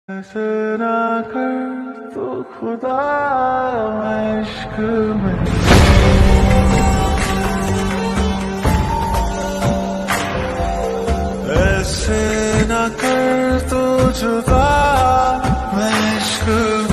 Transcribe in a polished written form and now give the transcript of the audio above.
ऐसे ना कर तो खुदा मैं इश्क में ऐसे ना कर तो जुदा मैं इश्क